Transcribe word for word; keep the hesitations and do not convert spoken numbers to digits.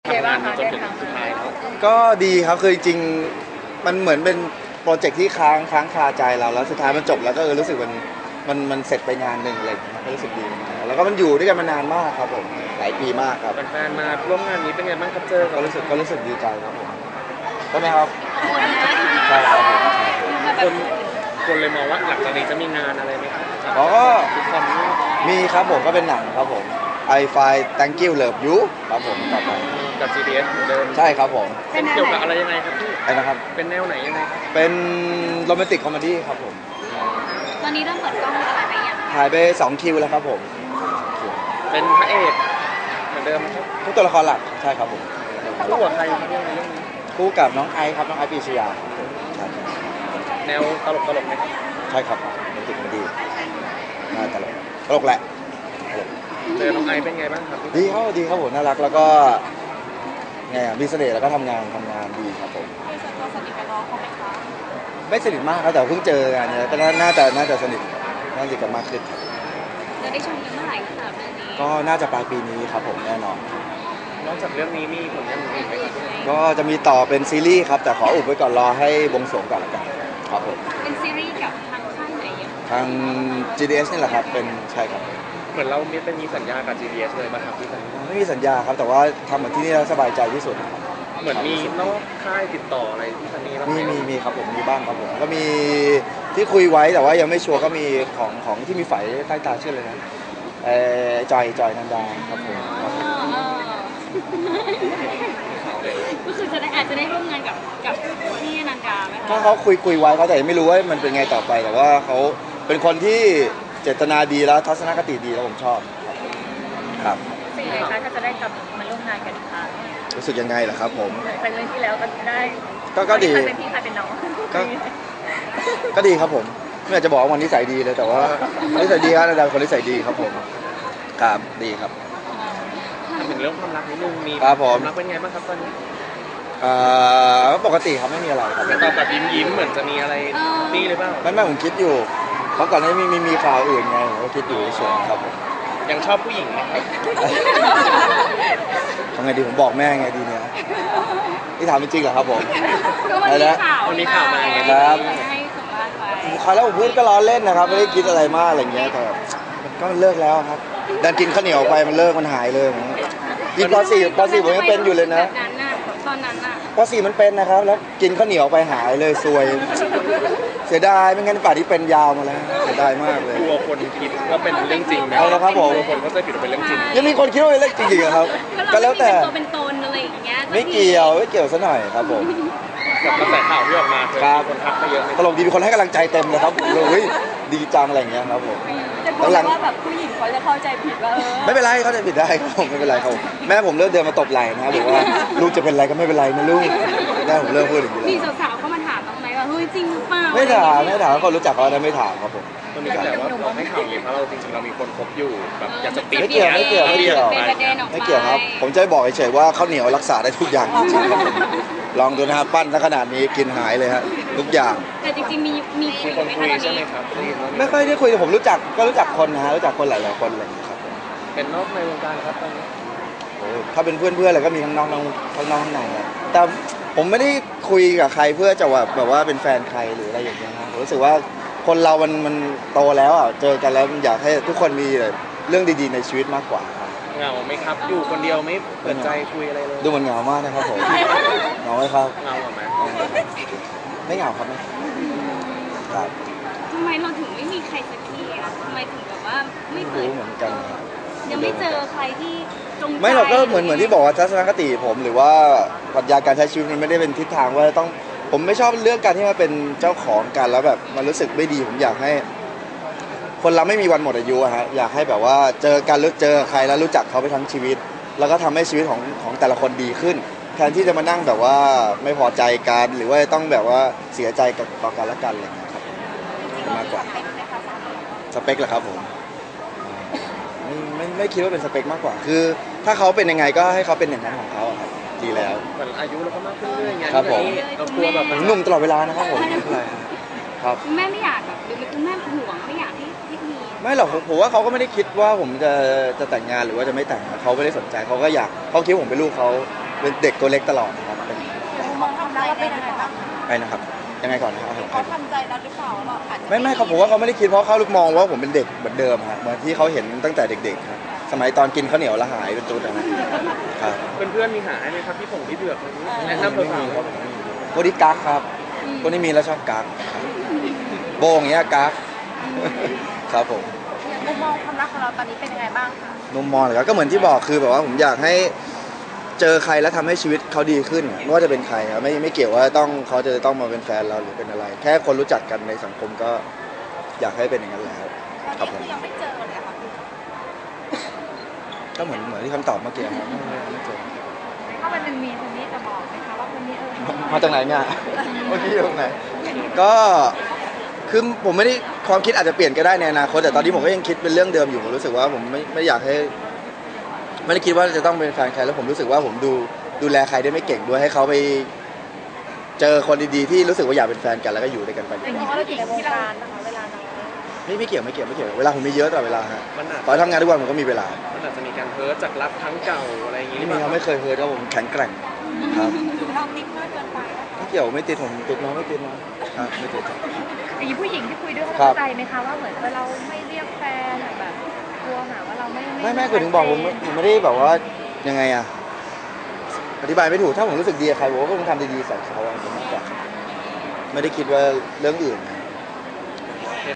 ทำงานจนถึงสุดท้ายแล้วก็ดีครับคือจริงๆมันเหมือนเป็นโปรเจกต์ที่ค้างค้างคาใจเราแล้วสุดท้ายมันจบแล้วก็เออรู้สึกมันมันมันเสร็จไปงานหนึ่งอะไรอย่างเงี้ยก็รู้สึกดีแล้วก็มันอยู่ด้วยกันมานานมากครับผมหลายปีมากครับแฟนๆมาร่วมงานนี้เป็นไงบ้างครับเจอก็รู้สึกก็รู้สึกดีใจครับผมใช่ไหมครับใช่ครับคนคนเลยมองว่าหลังจากนี้จะมีงานอะไรไหมครับก็ทุกคนมีครับผมก็เป็นหนังครับผม I Find Thank You Love You ครับผมต่อไปกับ จี ดี เอส เหมือนเดิมใช่ครับผมเป็นเกี่ยวกับอะไรยังไงครับพี่ไอ้นะครับเป็นแนวไหนยังไงครับเป็นโรแมนติกคอมเมดี้ครับผมตอนนี้เริ่มเปิดกล้องอะไรไปยังถ่ายไปสองคิวแล้วครับผมเป็นพระเอกเหมือนเดิมครับทุกตัวละครหลักใช่ครับผมคู่กับใครครับเรื่องนี้คู่กับน้องไอซ์ครับน้องไอซ์ปีชยาแนวตลกตลกไหมครับใช่ครับโรแมนติกคอมเมดี้น่าตลกตลกแหละเจอน้องไอซ์เป็นไงบ้างครับดีเขาดีครับผมน่ารักแล้วก็ไงมีเสน่ห์แล้วก็ทำงานทำงานดีครับผมสนิทกับน้องเขาไหมคะไม่สนิทมากครับแต่เพิ่งเจอกันเนี่ยก็น่าจะน่าจะสนิทน่าจะกันมากขึ้นจะได้ชมกันเมื่อไหร่คะเรื่องนี้ก็น่าจะปลายปีนี้ครับผมแน่นอนนอกจากเรื่องนี้มีผลงานอื่นไหมครับก็จะมีต่อเป็นซีรีส์ครับแต่ขออุบไว้ก่อนรอให้บวงสรวงก่อนละกันครับผมเป็นซีรีส์กับทางค่ายไหนทาง จี ดี เอส นี่แหละครับเป็นใช่ครับเหมือนเรามีเป็นมีสัญญากับ จี ดี เอส เลยป่ะครับพี่ซันนี่ไม่มีสัญญาครับแต่ว่าทำเหมือนที่นี่แล้วสบายใจที่สุดเหมือนมีนอกค่ายติดต่ออะไรพี่ซันนี่บ้างมีมีมีครับผมมีบ้างครับผมก็มีที่คุยไว้แต่ว่ายังไม่ชัวร์ก็มีของของที่มีไฝใต้ตาชื่อเลยนะเออจอยจอยนันดาครับผมก็คือจะได้อาจจะได้ร่วมงานกับกับพี่นันดาไหมคะถ้าเขาคุยคุยไว้เขาแต่ไม่รู้ว่ามันเป็นไงต่อไปแต่ว่าเขาเป็นคนที่เจตนาดีแล้วทัศนคติดีแล้วผมชอบครับเป็นไงคะถ้าจะได้กลับมาร่วมงานกันอีกครั้งรู้สึกยังไงล่ะครับผมเป็นเรื่องที่แล้วก็ได้ก็ก็ดีเป็นพี่ใครเป็นน้องก็ก็ดีครับผมไม่อยากจะบอกว่าวันนี้นิสัยดีเลยแต่ว่านิสัยดีครับนันดาคนนิสัยดีครับผมครับดีครับถึงเรื่องความรักนิดนึงมีความรักเป็นไงบ้างครับตอนนี้อ่าปกติครับไม่มีอะไรครับตอบแบบยิ้มยิ้มเหมือนจะมีอะไรนี่หรือเปล่าไม่ไม่ผมคิดอยู่เพราะก่อนหน้านี้มีมีมีข่าวอื่นไงผมก็คิดอยู่เฉยๆครับผมยังชอบผู้หญิงไหมครับทำไงดีผมบอกแม่ไงดีเนี่ยนี่ถามจริงเหรอครับผมอะไรนะวันนี้ข่าวมาไงครับให้สัมภาษณ์ไปคราวแล้วผมพูดก็ล้อเล่นนะครับไม่ได้คิดอะไรมากอะไรเงี้ยแต่ก็มันเลิกแล้วครับดันกินข้าวเหนียวไปมันเลิกมันหายเลยกินป .สี่ ป .สี่ ผมยังเป็นอยู่เลยนะตอนนั้นน่ะป .สี่ มันเป็นนะครับแล้วกินข้าวเหนียวไปหายเลยซวยเสียดายไม่งั้นป่านนี้เป็นยาวมาแล้วเสียดายมากเลยกลัวคนคิดว่าเป็นเรื่องจริงไหมเอาละครับผมคนก็จะผิดว่าเป็นเรื่องจริงยังมีคนคิดว่าเป็นเรื่องจริงๆครับก็แล้วแต่ตัวเป็นตนอะไรอย่างเงี้ยไม่เกี่ยวไม่เกี่ยวซะหน่อยครับผมกับกระแสข่าวที่ออกมาคนทักมาเยอะตลกดีมีคนให้กำลังใจเต็มเลยครับเลยดีจังอะไรอย่างเงี้ยครับผมแต่หลังว่าแบบผู้หญิงเขาจะเข้าใจผิดว่าเออไม่เป็นไรเขาจะผิดได้ครับผมไม่เป็นไรครับแม่ผมเลิกเดินมาตบไหล่นะบอกว่าลูกจะเป็นอะไรก็ไม่เป็นไรนะลูกแม่ผมเลิกพูดอย่างนี้แล้วมีสาวๆเข้ามาถามบ้างไหมว่าเฮ้ยจริงหรือเปล่าไม่ถามไม่ถามเขารู้จักเขาได้ไม่ถามครับผมมันมีแต่ว่าเราไม่ข่าวอย่างเพราะเราจริงๆเรามีคนคบอยู่แบบอยากจะปิดไม่เกี่ยวไม่เกี่ยวไม่เกี่ยวไม่เกี่ยวครับผมจะบอกเฉยๆว่าข้าวเหนียวรักษาได้ทุกอย่างจริงๆครับลองดูนะครับปั้นขนาดนี้กินหายเลยฮะทุกอย่างแต่จริงๆมีมีคุยคนคุยใช่ไหมครับไม่ค่อยได้คุยแต่ผมรู้จักก็รู้จักคนนะฮะรู้จักคนหลายๆคนอะไรอย่างนี้ครับเป็นนอกในวงการครับตอนนี้โอ้ถ้าเป็นเพื่อนๆอะไรก็มีทั้งนอกทั้งทั้งนอกทั้งในแต่ผมไม่ได้คุยกับใครเพื่อจะแบบแบบว่าเป็นแฟนใครหรืออะไรอย่างเงี้ยนะผมรู้สึกว่าคนเรามันมันโตแล้วอ่ะเจอกันแล้วอยากให้ทุกคนมีเรื่องดีๆในชีวิตมากกว่าเหงาไหมครับอยู่คนเดียวไม่เปิดใจคุยอะไรเลยดูเหมือนเหงามากนะครับผมเหงาไหมครับเหงาไหมไม่เหงาครับไม่ครับทำไมเราถึงไม่มีใครสักทีอ่ะทำไมถึงแบบว่าไม่เปิดเหมือนกันยังไม่เจอใครที่ตรงใจไม่หรอกก็เหมือนเหมือนที่บอกว่าทัศนคติผมหรือว่าปรัชญาการใช้ชีวิตมันไม่ได้เป็นทิศทางว่าต้องผมไม่ชอบเรื่องการที่มาเป็นเจ้าของกันแล้วแบบมันรู้สึกไม่ดีผมอยากให้คนเราไม่มีวันหมดอายุอะฮะอยากให้แบบว่าเจอกันรู้เจอใครแล้วรู้จักเขาไปทั้งชีวิตแล้วก็ทำให้ชีวิตของของแต่ละคนดีขึ้นแทนที่จะมานั่งแบบว่าไม่พอใจกันหรือว่าต้องแบบว่าเสียใจกับต่อกันและกันอะไรอย่างเงี้ยครับมากกว่าสเปคเหรอครับผมไม่ไม่ไม่คิดว่าเป็นสเปคมากกว่าคือถ้าเขาเป็นยังไงก็ให้เขาเป็นอย่างนั้นของเขาครับดีแล้วเหมือนอายุเราก็มากขึ้นเรื่อยๆไงครับผมเรากลัวแบบหนุ่มตลอดเวลานะครับผมไม่เป็นไรครับแม่ไม่อยากแบบหรือคุณแม่ห่วงไม่อยากให้ที่มีไม่หรอกผมว่าเขาก็ไม่ได้คิดว่าผมจะจะแต่งงานหรือว่าจะไม่แต่งเขาไม่ได้สนใจเขาก็อยากเขาคิดว่าผมเป็นลูกเขาเป็นเด็กตัวเล็กตลอดนะครับเป็นมองทำใจเราเป็นยังไงบ้างไอ้นะครับยังไงก่อนนะครับเขาทำใจเราหรือเปล่าเราอาจจะไม่ไม่ครับผมว่าเขาไม่ได้คิดเพราะเขามองว่าผมเป็นเด็กเหมือนเดิมฮะเหมือนที่เขาเห็นตั้งแต่เด็กๆครับสมัยตอนกินข้าวเหนียวและหายเป็นตุ๊ดนะครับเพื่อนๆมีหาให้ไหมครับพี่ผงพี่เบือกแนะนำเพื่อนครับโบดี้กักครับคนที่มีแล้วชอบกักครับโบอย่างเงี้ยกักครับผมมุมมองความรักของเราตอนนี้เป็นยังไงบ้างคะมุมมองเลยครับก็เหมือนที่บอกคือแบบว่าผมอยากให้เจอใครแล้วทำให้ชีวิตเขาดีขึ้นไม่ว่าจะเป็นใครครับไม่ไม่เกี่ยวว่าต้องเขาจะต้องมาเป็นแฟนเราหรือเป็นอะไร แค่คนรู้จักกันในสังคมก็อยากให้เป็นอย่างนั้นแล้วตอนนี้คือยังไม่เจอเลยค่ะก็เหมือนเหมือนที่คำตอบเมื่อกี้ครับไม่เจอถ้าวันหนึ่งมีคนนี้จะบอกไหมคะว่าคนนี้เออมาจากไหนเนี่ยเมื่อกี้อยู่ตรงไหนก็คือผมไม่ได้ความคิดอาจจะเปลี่ยนก็ได้ในอนาคตแต่ตอนนี้ผมก็ยังคิดเป็นเรื่องเดิมอยู่ผมรู้สึกว่าผมไม่ไม่อยากให้ไม่ได้คิดว่าจะต้องเป็นแฟนใครแล้วผมรู้สึกว่าผมดูดูแลใครได้ไม่เก่งด้วยให้เขาไปเจอคนดีๆที่รู้สึกว่าอยากเป็นแฟนกันแล้วก็อยู่ด้วยกันไปเป็นเพราะเราอยู่ในวงการนะคะเวลาน้อยไม่ไม่เกี่ยวไม่เกี่ยวไม่เกี่ยวเวลาผมมีเยอะตลอดเวลาฮะๆมันอาจขอให้ทำงานทุกวันผมก็มีเวลามันอาจจะมีการเพิร์จากรักครั้งเก่าอะไรอย่างงี้ไม่มีเขาไม่เคยเฮิร์ตแล้วผมแข็งแกร่งครับเราติ๊กมากเกินไปไม่เกี่ยวไม่ติดผมติดน้องไม่ติดนะครับไม่ติดอย่างนี้ผู้หญิงที่คุยด้วยเขาครับเข้าใจไหมคะว่าเหมือนเวลาเราไม่เรียกแฟนแบบกลัวหาว่าเราไม่ไม่ไม่คือถึงบอกผมผมไม่ได้แบบว่ายังไงอะอธิบายไม่ถูกถ้าผมรู้สึกดีกับใครผมก็คงทำดีๆใส่เขาอะผมมากกว่าไม่ได้คิดว่าเรื่องอื่นนะ